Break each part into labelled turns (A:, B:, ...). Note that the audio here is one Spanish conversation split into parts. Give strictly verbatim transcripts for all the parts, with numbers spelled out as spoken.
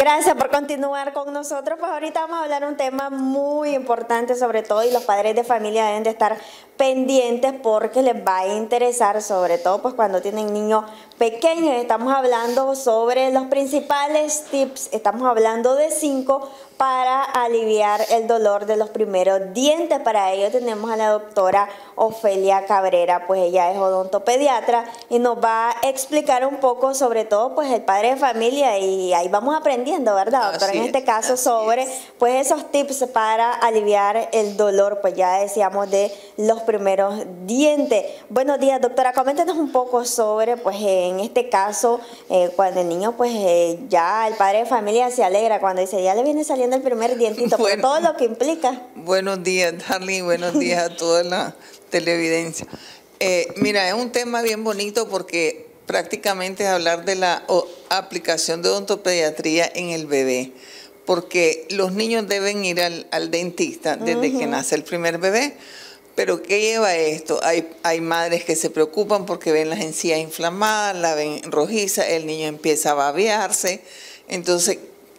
A: Gracias por continuar con nosotros. Pues ahorita vamos a hablar de un tema muy importante, sobre todo, y los padres de familia deben de estar pendientes porque les va a interesar, sobre todo pues cuando tienen niños pequeños. Estamos hablando sobre los principales tips, estamos hablando de cinco para aliviar el dolor de los primeros dientes. Para ello tenemos a la doctora Ofelia Cabrera, pues ella es odontopediatra y nos va a explicar un poco, sobre todo pues el padre de familia, y ahí vamos aprendiendo, ¿verdad, doctora?
B: Así
A: en este
B: es,
A: caso sobre
B: es.
A: pues esos tips para aliviar el dolor, pues ya decíamos, de los primeros dientes. Buenos días, doctora, coméntenos un poco sobre pues en este caso eh, cuando el niño pues eh, ya el padre de familia se alegra cuando dice ya le viene saliendo el primer dientito, bueno, por todo lo que implica.
B: Buenos días, Darly, buenos días a toda la televidencia. Eh, mira, es un tema bien bonito porque prácticamente es hablar de la o, aplicación de odontopediatría en el bebé, porque los niños deben ir al, al dentista desde uh-huh. que nace el primer bebé. Pero ¿qué lleva esto? Hay, hay madres que se preocupan porque ven las encías inflamadas, la ven rojiza, el niño empieza a babearse, entonces,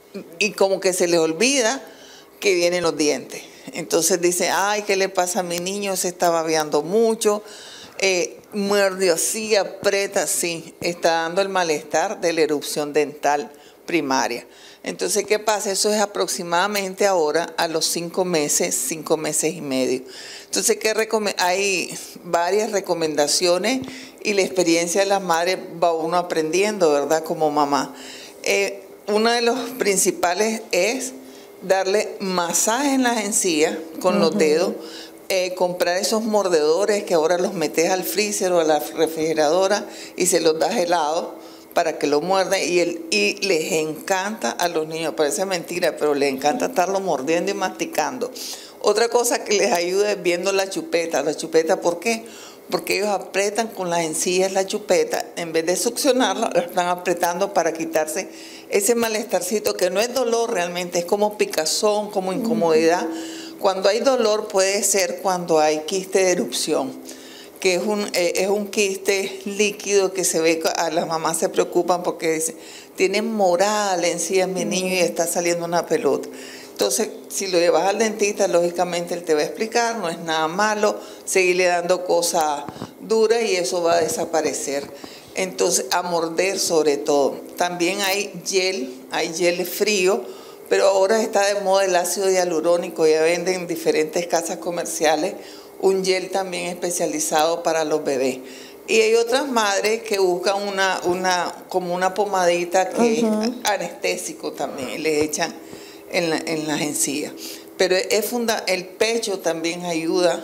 B: y como que se les olvida que vienen los dientes. Entonces dice, ay, ¿qué le pasa a mi niño? Se está babeando mucho, eh, muerde así, aprieta así, está dando el malestar de la erupción dental primaria. Entonces, ¿qué pasa? Eso es aproximadamente ahora a los cinco meses, cinco meses y medio. Entonces, ¿qué hay varias recomendaciones y la experiencia de las madres va uno aprendiendo, ¿verdad? Como mamá. Eh, uno de los principales es darle masaje en las encías con uh-huh. los dedos, eh, comprar esos mordedores que ahora los metes al freezer o a la refrigeradora y se los das helados para que lo muerdan, y, el, y les encanta a los niños, parece mentira, pero les encanta estarlo mordiendo y masticando. Otra cosa que les ayuda es viendo la chupeta. La chupeta, ¿por qué? Porque ellos apretan con las encías la chupeta, en vez de succionarla, la están apretando para quitarse ese malestarcito, que no es dolor realmente, es como picazón, como incomodidad. Cuando hay dolor puede ser cuando hay quiste de erupción, que es un, eh, es un quiste líquido que se ve, a las mamás se preocupan porque dicen, tiene morada la encía mi niño y está saliendo una pelota. Entonces, si lo llevas al dentista, lógicamente él te va a explicar, no es nada malo, seguirle dando cosas duras y eso va a desaparecer. Entonces, a morder sobre todo. También hay gel, hay gel frío, pero ahora está de moda el ácido hialurónico, ya venden en diferentes casas comerciales un gel también especializado para los bebés. Y hay otras madres que buscan una, una, como una pomadita que uh-huh. es anestésico también, y le echan en, la, en las encías. Pero es funda, el pecho también ayuda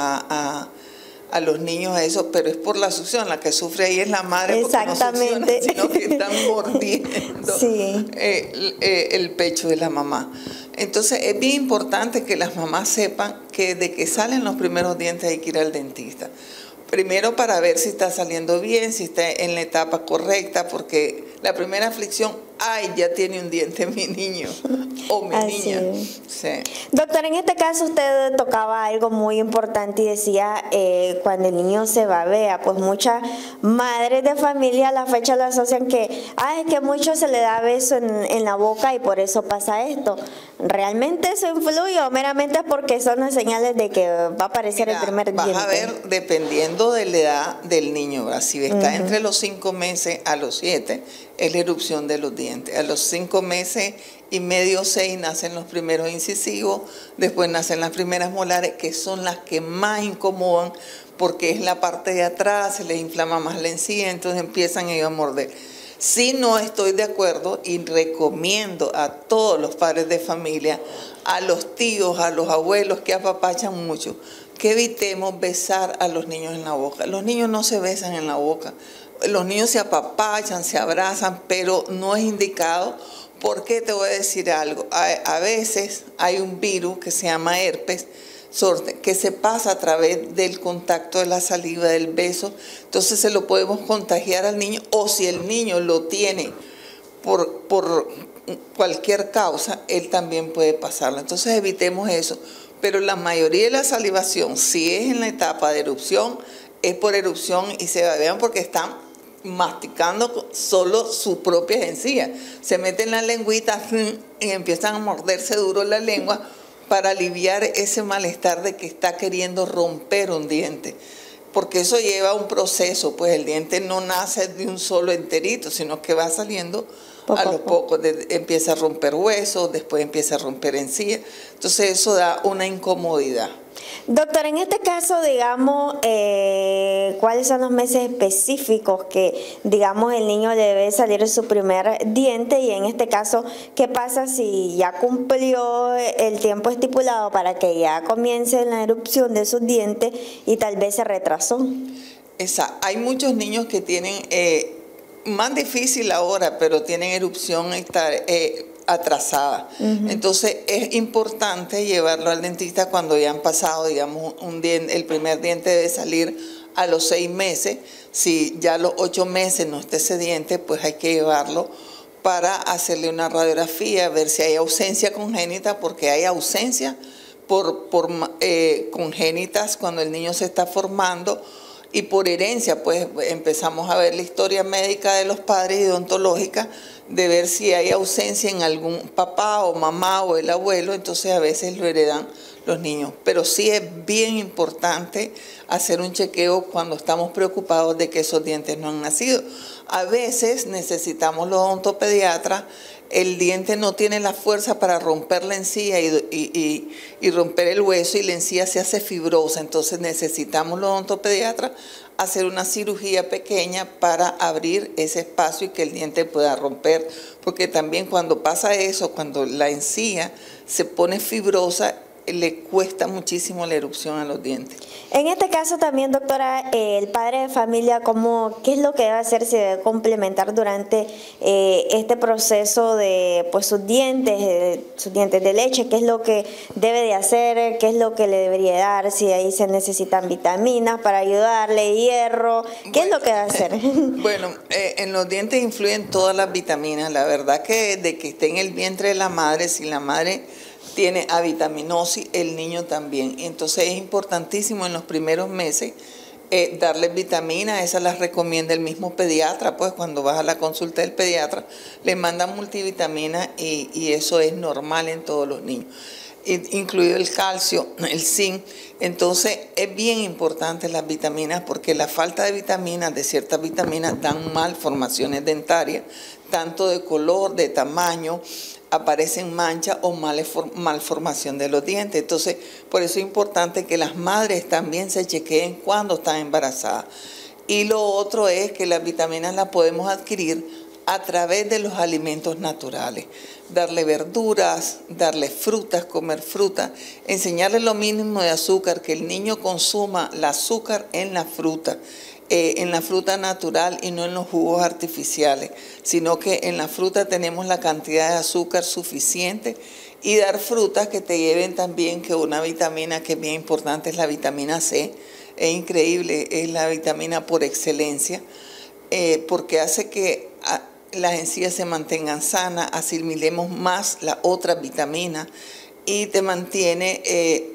B: a, a, a los niños a eso, pero es por la succión. La que sufre ahí es la madre, porque no succiona, sino que están mordiendo sí. eh, eh, el pecho de la mamá. Entonces es bien importante que las mamás sepan que de que salen los primeros dientes hay que ir al dentista. Primero para ver si está saliendo bien, si está en la etapa correcta, porque la primera aflicción, ay, ya tiene un diente mi niño o mi Así niña. Sí.
A: Doctora, en este caso usted tocaba algo muy importante y decía eh, cuando el niño se babea, pues muchas madres de familia a la fecha lo asocian que, ay, es que mucho se le da beso en, en la boca y por eso pasa esto. ¿Realmente eso influye o meramente es porque son las señales de que va a aparecer Mira, el primer
B: vas
A: diente?
B: Vas a ver, dependiendo de la edad del niño, ¿verdad? Si está uh-huh. entre los cinco meses a los siete, es la erupción de los dientes. A los cinco meses y medio, seis, nacen los primeros incisivos, después nacen las primeras molares, que son las que más incomodan, porque es la parte de atrás, se les inflama más la encía, entonces empiezan ellos a morder. Sí, no estoy de acuerdo y recomiendo a todos los padres de familia, a los tíos, a los abuelos que apapachan mucho, que evitemos besar a los niños en la boca. Los niños no se besan en la boca. Los niños se apapachan, se abrazan, pero no es indicado. Porque te voy a decir algo, a, a veces hay un virus que se llama herpes, que se pasa a través del contacto de la saliva, del beso, entonces se lo podemos contagiar al niño, o si el niño lo tiene por, por cualquier causa, él también puede pasarlo. Entonces evitemos eso, pero la mayoría de la salivación, si es en la etapa de erupción, es por erupción y se babean porque están masticando solo sus propias encías. Se meten la lengüita y empiezan a morderse duro la lengua para aliviar ese malestar de que está queriendo romper un diente. Porque eso lleva un proceso, pues el diente no nace de un solo enterito, sino que va saliendo poco a lo poco. De, empieza a romper huesos, después empieza a romper encías. Entonces eso da una incomodidad.
A: Doctor, en este caso, digamos, eh, ¿cuáles son los meses específicos que, digamos, el niño le debe salir su primer diente? Y en este caso, ¿qué pasa si ya cumplió el tiempo estipulado para que ya comience la erupción de sus dientes y tal vez se retrasó?
B: Esa, hay muchos niños que tienen, eh, más difícil ahora, pero tienen erupción esta, eh, atrasada. Uh-huh. Entonces es importante llevarlo al dentista cuando ya han pasado, digamos, un diente, el primer diente debe salir a los seis meses. Si ya a los ocho meses no está ese diente, pues hay que llevarlo para hacerle una radiografía, ver si hay ausencia congénita, porque hay ausencia por, por eh, congénitas cuando el niño se está formando, y por herencia, pues empezamos a ver la historia médica de los padres y odontológica, de ver si hay ausencia en algún papá o mamá o el abuelo, entonces a veces lo heredan los niños. Pero sí es bien importante hacer un chequeo cuando estamos preocupados de que esos dientes no han nacido. A veces necesitamos los odontopediatras, el diente no tiene la fuerza para romper la encía y, y, y, y romper el hueso, y la encía se hace fibrosa, entonces necesitamos los odontopediatras hacer una cirugía pequeña para abrir ese espacio y que el diente pueda romper, porque también cuando pasa eso, cuando la encía se pone fibrosa, le cuesta muchísimo la erupción a los dientes.
A: En este caso también, doctora, eh, el padre de familia, ¿cómo, ¿qué es lo que debe hacer, si debe complementar durante eh, este proceso de pues sus dientes, eh, sus dientes de leche? ¿Qué es lo que debe de hacer? ¿Qué es lo que le debería dar? Si ahí se necesitan vitaminas para ayudarle, hierro, ¿qué bueno, es lo que debe hacer?
B: Bueno, eh, en los dientes influyen todas las vitaminas. La verdad que de que esté en el vientre de la madre, si la madre tiene avitaminosis, el niño también. Entonces es importantísimo en los primeros meses eh, darles vitaminas. Esas las recomienda el mismo pediatra, pues cuando vas a la consulta del pediatra le mandan multivitaminas, y, y eso es normal en todos los niños, incluido el calcio, el zinc. Entonces es bien importante las vitaminas, porque la falta de vitaminas, de ciertas vitaminas, dan malformaciones dentarias, tanto de color, de tamaño, aparecen manchas o malformación de los dientes. Entonces, por eso es importante que las madres también se chequeen cuando están embarazadas. Y lo otro es que las vitaminas las podemos adquirir a través de los alimentos naturales. Darle verduras, darle frutas, comer fruta, enseñarle lo mínimo de azúcar, que el niño consuma el azúcar en la fruta. Eh, en la fruta natural y no en los jugos artificiales, sino que en la fruta tenemos la cantidad de azúcar suficiente, y dar frutas que te lleven también que una vitamina que es bien importante es la vitamina C. Es increíble, es la vitamina por excelencia, eh, porque hace que a, las encías se mantengan sanas, asimilemos más las otras vitaminas y te mantiene... Eh,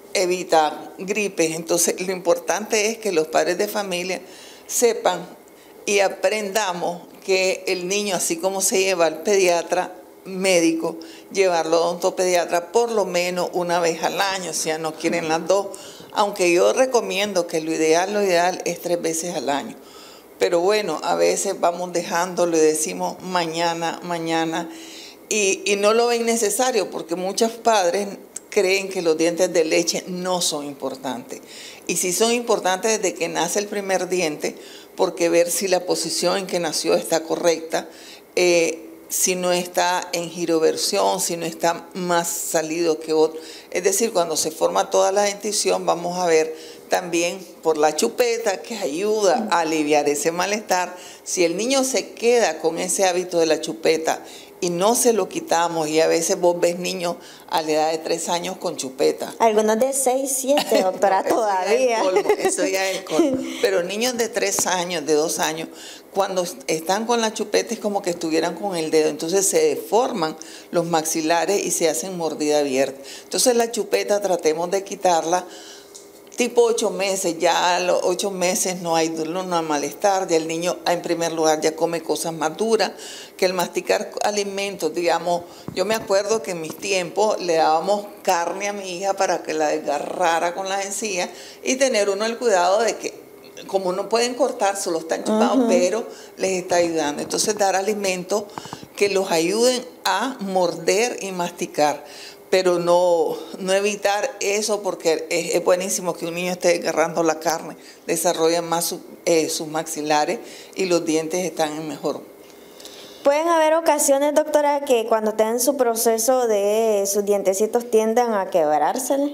B: evita gripes. Entonces lo importante es que los padres de familia sepan y aprendamos que el niño, así como se lleva al pediatra médico, llevarlo a odontopediatra por lo menos una vez al año, si ya no quieren las dos, aunque yo recomiendo que lo ideal, lo ideal es tres veces al año. Pero bueno, a veces vamos dejándolo y decimos mañana, mañana, y, y no lo ven necesario, porque muchos padres creen que los dientes de leche no son importantes. Y sí son importantes desde que nace el primer diente, porque ver si la posición en que nació está correcta, eh, si no está en giroversión, si no está más salido que otro. Es decir, cuando se forma toda la dentición, vamos a ver también por la chupeta, que ayuda a aliviar ese malestar. Si el niño se queda con ese hábito de la chupeta y no se lo quitamos, y a veces vos ves niños a la edad de tres años con chupeta.
A: Algunos de seis, siete, doctora,
B: no,
A: todavía.
B: Eso ya es colmo, eso ya es colmo. Pero niños de tres años, de dos años, cuando están con la chupeta es como que estuvieran con el dedo, entonces se deforman los maxilares y se hacen mordida abierta. Entonces la chupeta tratemos de quitarla tipo ocho meses, ya a los ocho meses no hay dolor, no hay malestar, ya el niño en primer lugar ya come cosas más duras, que el masticar alimentos, digamos, yo me acuerdo que en mis tiempos le dábamos carne a mi hija para que la desgarrara con las encías y tener uno el cuidado de que como no pueden cortar, solo están chupados, uh-huh. pero les está ayudando. Entonces dar alimentos que los ayuden a morder y masticar. Pero no, no evitar eso porque es, es buenísimo que un niño esté agarrando la carne, desarrolla más su, eh, sus maxilares y los dientes están en mejor.
A: ¿Pueden haber ocasiones, doctora, que cuando tengan su proceso de sus dientecitos tiendan a quebrársele?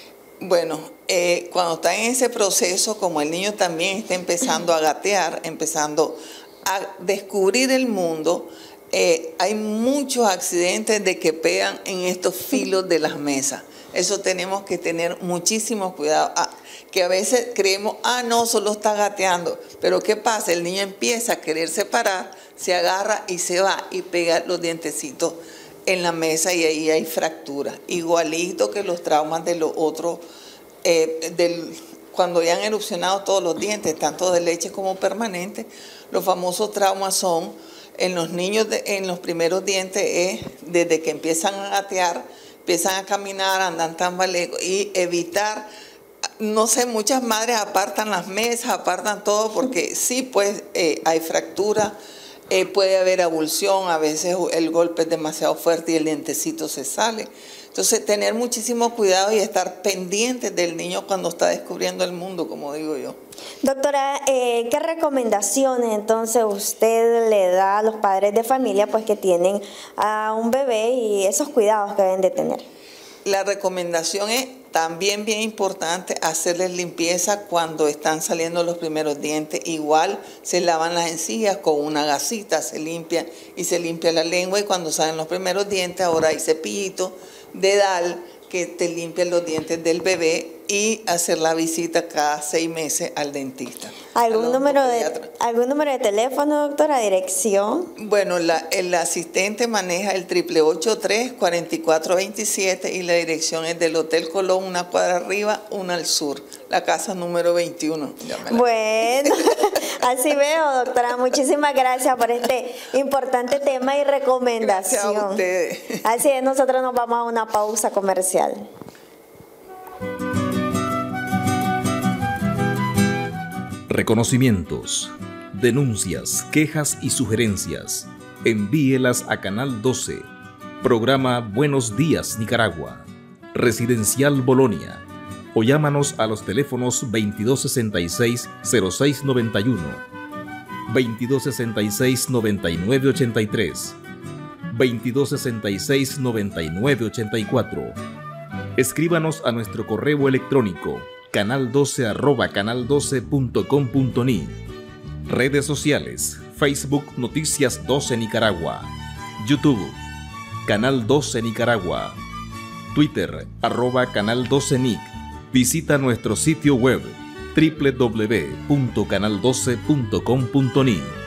B: Bueno, eh, cuando está en ese proceso, como el niño también está empezando a gatear, empezando a descubrir el mundo, Eh, hay muchos accidentes de que pegan en estos filos de las mesas. Eso tenemos que tener muchísimo cuidado. Ah, que a veces creemos, ah, no, solo está gateando. Pero ¿qué pasa? El niño empieza a querer separar, se agarra y se va y pega los dientecitos en la mesa y ahí hay fracturas. Igualito que los traumas de los otros, eh, del, cuando ya han erupcionado todos los dientes, tanto de leche como permanentes, los famosos traumas son... En los niños, de, en los primeros dientes, es desde que empiezan a gatear, empiezan a caminar, andan tambaleos y evitar, no sé, muchas madres apartan las mesas, apartan todo porque sí, pues eh, hay fractura, eh, puede haber abulsión, a veces el golpe es demasiado fuerte y el dientecito se sale. Entonces, tener muchísimo cuidado y estar pendientes del niño cuando está descubriendo el mundo, como digo yo.
A: Doctora, eh, ¿qué recomendaciones entonces usted le da a los padres de familia pues que tienen a un bebé y esos cuidados que deben de tener?
B: La recomendación es también bien importante hacerles limpieza cuando están saliendo los primeros dientes. Igual se lavan las encías con una gasita, se limpia y se limpia la lengua y cuando salen los primeros dientes ahora hay cepillito dedal que te limpian los dientes del bebé y hacer la visita cada seis meses al dentista.
A: ¿Algún número de, algún número de teléfono, doctora, dirección?
B: Bueno, la, el asistente maneja el triple ocho tres, cuatro cuatro dos siete y la dirección es del Hotel Colón, una cuadra arriba, una al sur, la casa número veintiuno. Llámela.
A: Bueno, así veo, doctora. Muchísimas gracias por este importante tema y recomendación.
B: Gracias a ustedes.
A: Así es, nosotros nos vamos a una pausa comercial.
C: Reconocimientos, denuncias, quejas y sugerencias. Envíelas a Canal doce, programa Buenos Días Nicaragua, Residencial Bolonia, o llámanos a los teléfonos veintidós sesenta y seis, cero seis noventa y uno, veintidós sesenta y seis, noventa y nueve ochenta y tres, veintidós sesenta y seis, noventa y nueve ochenta y cuatro. Escríbanos a nuestro correo electrónico canal doce arroba canal doce punto com punto ni. Redes sociales: Facebook Noticias doce Nicaragua, YouTube Canal doce Nicaragua, Twitter arroba Canal doce Nic. Visita nuestro sitio web doble u doble u doble u punto canal doce punto com punto ni.